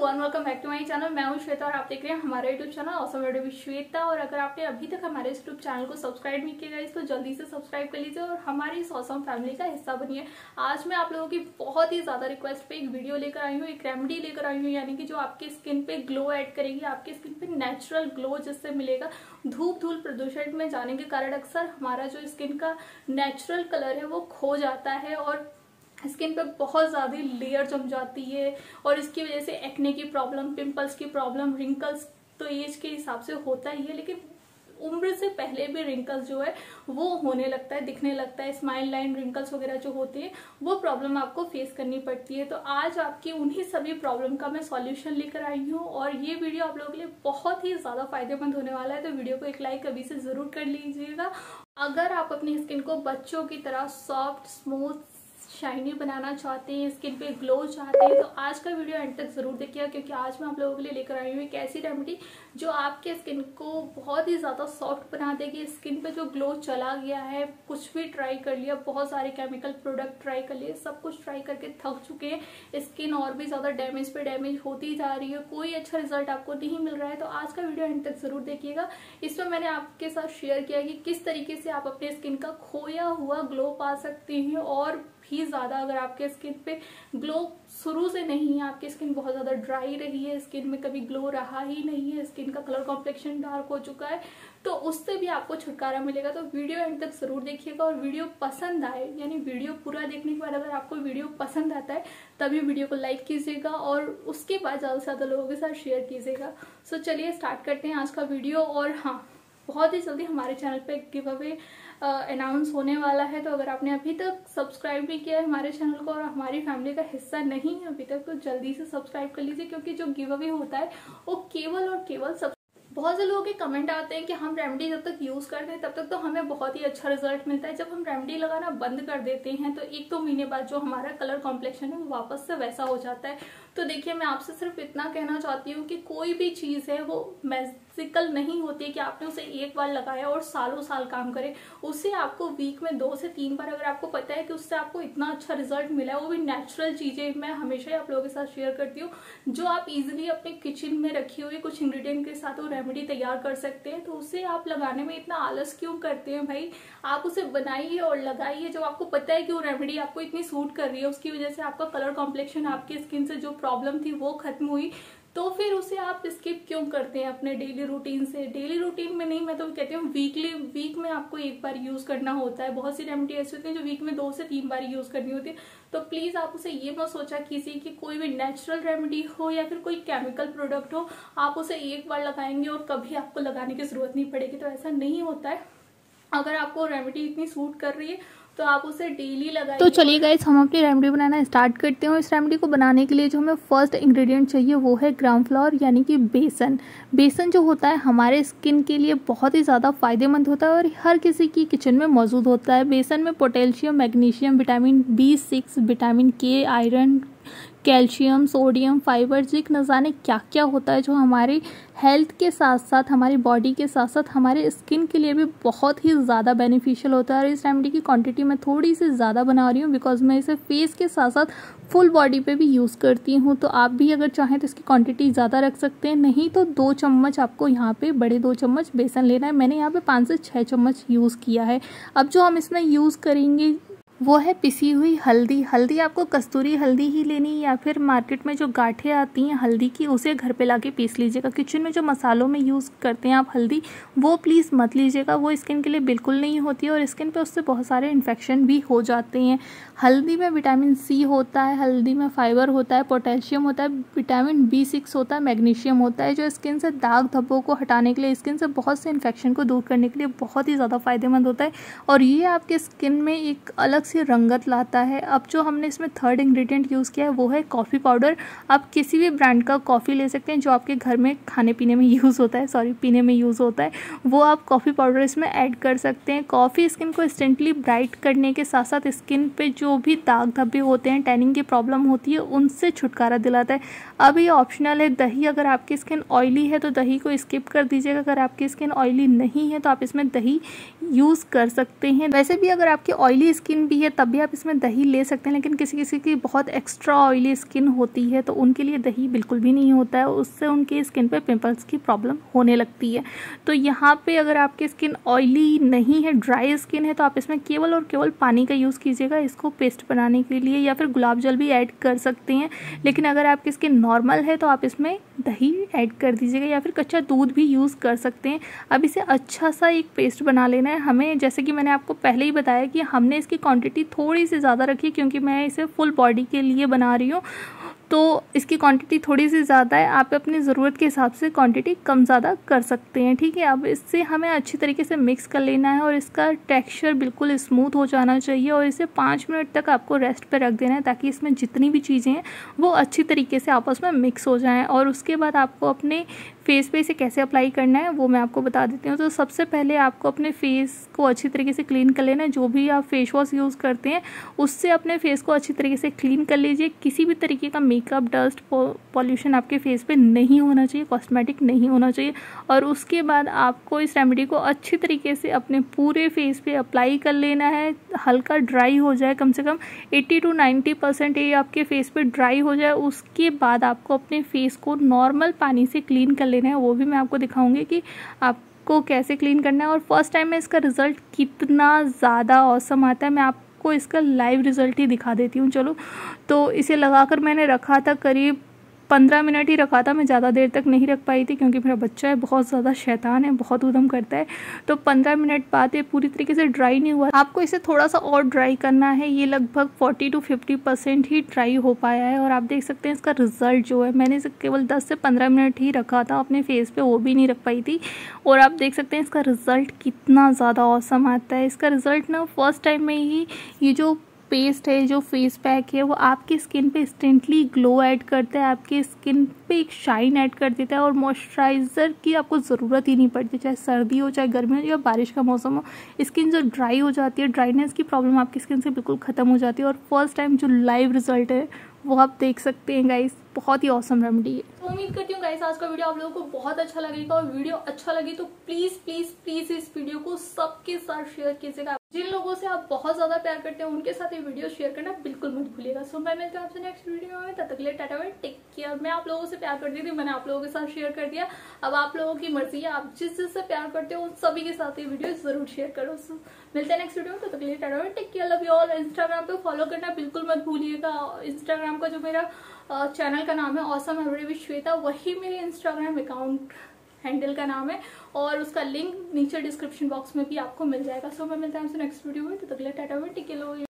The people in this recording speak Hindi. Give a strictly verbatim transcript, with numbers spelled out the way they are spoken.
Everyone, welcome back to my channel. मैं हूं श्वेता और आप देख रहे हैं हमारा YouTube channel awesome video with Shweta. और अगर आपने अभी तक हमारे इस यूट्यूब चैनल को सब्सक्राइब नहीं किया है तो जल्दी से सब्सक्राइब कर लीजिए और हमारी इस ऑसम फैमिली का हिस्सा बनिए। आज मैं आप लोगों की बहुत ही ज्यादा रिक्वेस्ट पे एक वीडियो लेकर आई हूँ, एक रेमेडी लेकर आई हूँ, यानी कि जो आपकी स्किन पे ग्लो ऐड करेगी, आपकी स्किन पे नेचुरल ग्लो जिससे मिलेगा। धूप धूल प्रदूषण में जाने के कारण अक्सर हमारा जो स्किन का नेचुरल कलर है वो खो जाता है और स्किन पे बहुत ज़्यादा लेयर जम जाती है और इसकी वजह से एक्ने की प्रॉब्लम, पिंपल्स की प्रॉब्लम, रिंकल्स तो एज के हिसाब से होता ही है, लेकिन उम्र से पहले भी रिंकल्स जो है वो होने लगता है, दिखने लगता है। स्माइल लाइन रिंकल्स वगैरह जो होती है वो प्रॉब्लम आपको फेस करनी पड़ती है। तो आज आपकी उन्हीं सभी प्रॉब्लम का मैं सॉल्यूशन लेकर आई हूँ और ये वीडियो आप लोगों के लिए बहुत ही ज़्यादा फायदेमंद होने वाला है। तो वीडियो को एक लाइक अभी से ज़रूर कर लीजिएगा। अगर आप अपनी स्किन को बच्चों की तरह सॉफ्ट, स्मूथ, शाइनी बनाना चाहते हैं, स्किन पे ग्लो चाहते हैं, तो आज का वीडियो एंड तक जरूर देखिएगा, क्योंकि आज मैं आप लोगों के लिए लेकर आई हूँ एक ऐसी रेमेडी जो आपके स्किन को बहुत ही ज़्यादा सॉफ्ट बना देगी। स्किन पे जो ग्लो चला गया है, कुछ भी ट्राई कर लिया, बहुत सारे केमिकल प्रोडक्ट ट्राई कर लिए, सब कुछ ट्राई करके थक चुके हैं, स्किन और भी ज़्यादा डैमेज पे डैमेज होती जा रही है, कोई अच्छा रिजल्ट आपको नहीं मिल रहा है। तो आज का वीडियो एंड तक जरूर देखिएगा। इसमें मैंने आपके साथ शेयर किया कि किस तरीके से आप अपने स्किन का खोया हुआ ग्लो पा सकते हैं और भी ज़्यादा। अगर आपके स्किन पे ग्लो शुरू से नहीं है, आपकी स्किन बहुत ज़्यादा ड्राई रही है, स्किन में कभी ग्लो रहा ही नहीं है, स्किन का कलर कॉम्प्लेक्शन डार्क हो चुका है, तो उससे भी आपको छुटकारा मिलेगा। तो वीडियो एंड तक जरूर देखिएगा और वीडियो पसंद आए, यानी वीडियो पूरा देखने के बाद अगर आपको वीडियो पसंद आता है तभी वीडियो को लाइक कीजिएगा और उसके बाद ज़्यादा से ज़्यादा लोगों के साथ शेयर कीजिएगा। सो चलिए स्टार्ट करते हैं आज का वीडियो। और हाँ, बहुत ही जल्दी हमारे चैनल पे गिव अवे अनाउंस होने वाला है, तो अगर आपने अभी तक सब्सक्राइब नहीं किया है हमारे चैनल को और हमारी फैमिली का हिस्सा नहीं है अभी तक, तो जल्दी से सब्सक्राइब कर लीजिए, क्योंकि जो गिव अवे होता है वो केवल और केवल सब बहुत से लोगों के कमेंट आते हैं कि हम रेमेडी जब तक यूज करते हैं तब तक तो हमें बहुत ही अच्छा रिजल्ट मिलता है, जब हम रेमेडी लगाना बंद कर देते हैं तो एक दो महीने बाद जो हमारा कलर कॉम्प्लेक्शन है वो वापस से वैसा हो जाता है। तो देखिए, मैं आपसे सिर्फ इतना कहना चाहती हूँ कि कोई भी चीज़ है वो मैजिकल नहीं होती है कि आपने उसे एक बार लगाया और सालों साल काम करे। उससे आपको वीक में दो से तीन बार, अगर आपको पता है कि उससे आपको इतना अच्छा रिजल्ट मिला है, वो भी नेचुरल चीज़ें मैं हमेशा ही आप लोगों के साथ शेयर करती हूँ, जो आप इजीली अपने किचन में रखी हुई कुछ इंग्रेडिएंट के साथ वो रेमेडी तैयार कर सकते हैं। तो उसे आप लगाने में इतना आलस क्यों करते हैं भाई? आप उसे बनाइए और लगाइए। जब आपको पता है कि वो रेमेडी आपको इतनी सूट कर रही है, उसकी वजह से आपका कलर कॉम्प्लेक्शन, आपकी स्किन से जो प्रॉब्लम थी वो खत्म हुई, तो फिर उसे आप स्किप क्यों करते हैं अपने डेली रूटीन से? डेली रूटीन में नहीं, मैं तो कहती हूँ वीकली वीक में आपको एक बार यूज करना होता है। बहुत सी रेमेडी ऐसी होती है जो वीक में दो से तीन बार यूज करनी होती है। तो प्लीज आप उसे ये मत सोचा कीजिए कि कोई भी नेचुरल रेमेडी हो या फिर कोई केमिकल प्रोडक्ट हो, आप उसे एक बार लगाएंगे और कभी आपको लगाने की जरूरत नहीं पड़ेगी। तो ऐसा नहीं होता है। अगर आपको रेमेडी इतनी सूट कर रही है तो आप उसे डेली लगाइए। तो चलिए गाइस, हम अपनी रेमेडी बनाना स्टार्ट करते हैं। इस रेमेडी को बनाने के लिए जो हमें फर्स्ट इंग्रेडिएंट चाहिए वो है ग्राम फ्लोर, यानी कि बेसन। बेसन जो होता है हमारे स्किन के लिए बहुत ही ज़्यादा फायदेमंद होता है और हर किसी की किचन में मौजूद होता है। बेसन में potassium, magnesium, vitamin B six, vitamin K, iron, calcium, sodium, fibre, zinc न जाने क्या क्या होता है, जो हमारी हेल्थ के साथ साथ, हमारी बॉडी के साथ साथ हमारे स्किन के लिए भी बहुत ही ज़्यादा बेनिफिशियल होता है। और इस रेमेडी की क्वांटिटी मैं थोड़ी सी ज़्यादा बना रही हूँ बिकॉज मैं इसे फेस के साथ साथ फुल बॉडी पे भी यूज़ करती हूँ। तो आप भी अगर चाहें तो इसकी क्वांटिटी ज़्यादा रख सकते हैं, नहीं तो दो चम्मच आपको यहाँ पे, बड़े दो चम्मच बेसन लेना है। मैंने यहाँ पे पाँच से छः चम्मच यूज़ किया है। अब जो हम इसमें यूज़ करेंगे वो है पिसी हुई हल्दी। हल्दी आपको कस्तूरी हल्दी ही लेनी है या फिर मार्केट में जो गांठें आती हैं हल्दी की, उसे घर पे लाके पीस लीजिएगा। किचन में जो मसालों में यूज़ करते हैं आप हल्दी, वो प्लीज़ मत लीजिएगा, वो स्किन के लिए बिल्कुल नहीं होती है और स्किन पे उससे बहुत सारे इन्फेक्शन भी हो जाते हैं। हल्दी में विटामिन सी होता है, हल्दी में फाइबर होता है, पोटेशियम होता है, विटामिन बी सिक्स होता है, मैग्नीशियम होता है, जो स्किन से दाग धब्बों को हटाने के लिए, स्किन से बहुत से इन्फेक्शन को दूर करने के लिए बहुत ही ज़्यादा फायदेमंद होता है और ये आपके स्किन में एक अलग सी रंगत लाता है। अब जो हमने इसमें थर्ड इंग्रेडिएंट यूज़ किया है वो है कॉफ़ी पाउडर। आप किसी भी ब्रांड का कॉफ़ी ले सकते हैं जो आपके घर में खाने पीने में यूज़ होता है, सॉरी पीने में यूज़ होता है, वो आप कॉफ़ी पाउडर इसमें ऐड कर सकते हैं। कॉफ़ी स्किन को इंस्टेंटली ब्राइट करने के साथ साथ स्किन पे जो भी दाग धब्बे होते हैं, टैनिंग की प्रॉब्लम होती है, उनसे छुटकारा दिलाता है। अब ये ऑप्शनल है। दही, अगर आपकी स्किन ऑयली है तो दही को स्किप कर दीजिएगा, अगर आपकी स्किन ऑयली नहीं है तो आप इसमें दही यूज़ कर सकते हैं। वैसे भी अगर आपकी ऑयली स्किन भी होती है तब भी आप इसमें दही ले सकते हैं, लेकिन किसी किसी की बहुत एक्स्ट्रा ऑयली स्किन होती है तो उनके लिए दही बिल्कुल भी नहीं होता है, उससे उनकी स्किन पे पिंपल्स की प्रॉब्लम होने लगती है। तो यहाँ पे अगर आपकी स्किन ऑयली नहीं है, ड्राई स्किन है, तो आप इसमें केवल और केवल पानी का यूज़ कीजिएगा इसको पेस्ट बनाने के लिए, या फिर गुलाब जल भी ऐड कर सकते हैं। लेकिन अगर आपकी स्किन नॉर्मल है तो आप इसमें दही ऐड कर दीजिएगा या फिर कच्चा दूध भी यूज़ कर सकते हैं। अब इसे अच्छा सा एक पेस्ट बना लेना है हमें। जैसे कि मैंने आपको पहले ही बताया कि हमने इसकी क्वांटिटी थोड़ी सी ज़्यादा रखी क्योंकि मैं इसे फुल बॉडी के लिए बना रही हूँ, तो इसकी क्वांटिटी थोड़ी सी ज़्यादा है। आप अपनी ज़रूरत के हिसाब से क्वांटिटी कम ज़्यादा कर सकते हैं, ठीक है। अब इससे हमें अच्छी तरीके से मिक्स कर लेना है और इसका टेक्सचर बिल्कुल स्मूथ हो जाना चाहिए और इसे पाँच मिनट तक आपको रेस्ट पे रख देना है ताकि इसमें जितनी भी चीज़ें हैं वो अच्छी तरीके से आपस में मिक्स हो जाएँ। और उसके बाद आपको अपने फेस पे इसे कैसे अप्लाई करना है वो मैं आपको बता देती हूँ। तो सबसे पहले आपको अपने फेस को अच्छी तरीके से क्लीन कर लेना है। जो भी आप फेस वॉश यूज़ करते हैं उससे अपने फेस को अच्छी तरीके से क्लीन कर लीजिए। किसी भी तरीके का मेकअप, डस्ट, पॉल्यूशन आपके फेस पे नहीं होना चाहिए, कॉस्मेटिक नहीं होना चाहिए। और उसके बाद आपको इस रेमेडी को अच्छी तरीके से अपने पूरे फेस पे अप्लाई कर लेना है। हल्का ड्राई हो जाए, कम से कम अस्सी टू नब्बे परसेंट ये आपके फेस पे ड्राई हो जाए। उसके बाद आपको अपने फेस को नॉर्मल पानी से क्लीन कर लेना है। वो भी मैं आपको दिखाऊंगी कि आपको कैसे क्लीन करना है। और फर्स्ट टाइम में इसका रिज़ल्ट कितना ज़्यादा ऑसम आता है, मैं आपको इसका लाइव रिज़ल्ट ही दिखा देती हूँ। चलो, तो इसे लगाकर मैंने रखा था, करीब पंद्रह मिनट ही रखा था, मैं ज़्यादा देर तक नहीं रख पाई थी क्योंकि मेरा बच्चा है, बहुत ज़्यादा शैतान है, बहुत उधम करता है। तो पंद्रह मिनट बाद ये पूरी तरीके से ड्राई नहीं हुआ। आपको इसे थोड़ा सा और ड्राई करना है। ये लगभग चालीस टू पचास परसेंट ही ड्राई हो पाया है और आप देख सकते हैं इसका रिज़ल्ट जो है, मैंने इसे केवल दस से पंद्रह मिनट ही रखा था अपने फेस पे, वो भी नहीं रख पाई थी। और आप देख सकते हैं इसका रिज़ल्ट कितना ज़्यादा औसम आता है। इसका रिज़ल्ट ना फर्स्ट टाइम में ही ये जो पेस्ट है, जो फेस पैक है, वो आपकी स्किन पे इंस्टेंटली ग्लो ऐड करता है, आपकी स्किन पे एक शाइन ऐड कर देता है और मॉइस्चराइज़र की आपको ज़रूरत ही नहीं पड़ती। चाहे सर्दी हो, चाहे गर्मी हो, या बारिश का मौसम हो, स्किन जो ड्राई हो जाती है, ड्राइनेस की प्रॉब्लम आपकी स्किन से बिल्कुल ख़त्म हो जाती है। और फर्स्ट टाइम जो लाइव रिजल्ट है वो आप देख सकते हैं गाइस, बहुत ही ऑसम रेमेडी है। तो उम्मीद करती हूँ गाइस आज का वीडियो आप लोगों को बहुत अच्छा लगेगा। और वीडियो अच्छा लगे तो प्लीज प्लीज प्लीज इस वीडियो को सबके साथ शेयर कीजिएगा। जिन लोगों से आप बहुत ज्यादा प्यार करते हैं उनके साथ ये वीडियो शेयर करना बिल्कुल मत भूलिएगा। सो मैं मिलती हूँ आपसे नेक्स्ट वीडियो में, तब तक के लिए टाटा बाय, टेक केयर। मैं आप लोगों से प्यार करती थी, मैंने आप लोगों के साथ शेयर कर दिया। अब आप लोगों की मर्जी है, आप जिस जिससे प्यार करते हो उन सभी के साथ ये वीडियो जरूर शेयर करो। सो मिलते हैं नेक्स्ट वीडियो में, तब तक के लिए tata bye, take care, love you all. Instagram पे फॉलो करना बिल्कुल मत भूलिएगा। इंस्टाग्राम का जो मेरा चैनल का नाम है ऑसम एवरीडे विद श्वेता, वही मेरे इंस्टाग्राम अकाउंट हैंडल का नाम है और उसका लिंक नीचे डिस्क्रिप्शन बॉक्स में भी आपको मिल जाएगा। सो मैं मिलता हूँ नेक्स्ट वीडियो में, तो तक के लिए टाटा बाय, टेक केयर।